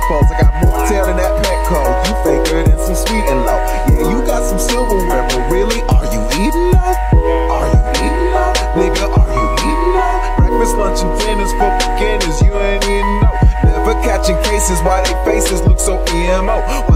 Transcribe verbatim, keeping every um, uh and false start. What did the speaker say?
tenfolds. I got more tail than that Petco. You faker than some sweet and low. Yeah, you got some silverware, but really, are you eating though? Are you eating though? Nigga, are you eating though? Breakfast, lunch, and dinners for beginners, you ain't even know. Never catching cases, why they faces look so E M O.